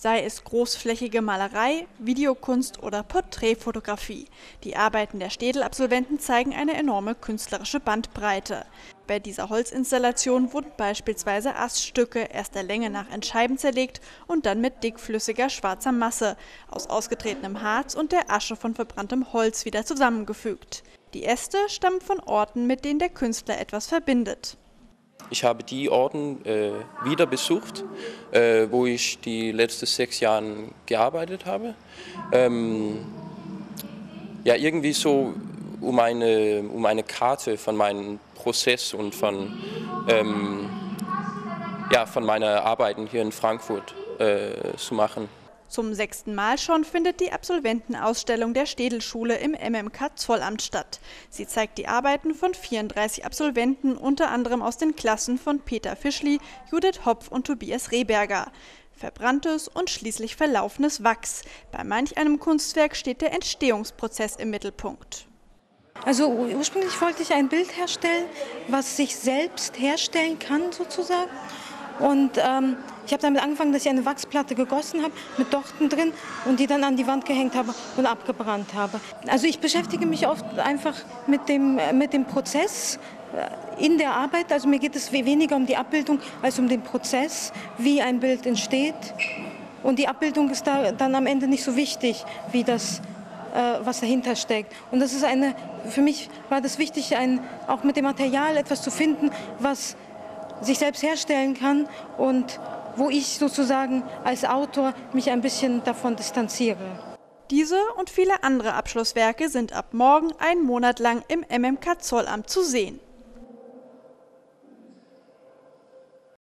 Sei es großflächige Malerei, Videokunst oder Porträtfotografie. Die Arbeiten der Städel-Absolventen zeigen eine enorme künstlerische Bandbreite. Bei dieser Holzinstallation wurden beispielsweise Aststücke erst der Länge nach in Scheiben zerlegt und dann mit dickflüssiger schwarzer Masse aus ausgetretenem Harz und der Asche von verbranntem Holz wieder zusammengefügt. Die Äste stammen von Orten, mit denen der Künstler etwas verbindet. Ich habe die Orten wieder besucht, wo ich die letzten 6 Jahre gearbeitet habe. Ja, irgendwie so um eine Karte von meinem Prozess und von meiner Arbeiten hier in Frankfurt zu machen. Zum 6. Mal schon findet die Absolventenausstellung der Städelschule im MMK Zollamt statt. Sie zeigt die Arbeiten von 34 Absolventen, unter anderem aus den Klassen von Peter Fischli, Judith Hopf und Tobias Rehberger. Verbranntes und schließlich verlaufenes Wachs. Bei manch einem Kunstwerk steht der Entstehungsprozess im Mittelpunkt. Also ursprünglich wollte ich ein Bild herstellen, was sich selbst herstellen kann sozusagen. Und ich habe damit angefangen, dass ich eine Wachsplatte gegossen habe mit Dochten drin und die dann an die Wand gehängt habe und abgebrannt habe. Also ich beschäftige mich oft einfach mit dem Prozess in der Arbeit. Also mir geht es weniger um die Abbildung als um den Prozess, wie ein Bild entsteht. Und die Abbildung ist da dann am Ende nicht so wichtig, wie das, was dahinter steckt. Und das ist für mich war das wichtig, auch mit dem Material etwas zu finden, was sich selbst herstellen kann und wo ich sozusagen als Autor mich ein bisschen davon distanziere. Diese und viele andere Abschlusswerke sind ab morgen einen Monat lang im MMK Zollamt zu sehen.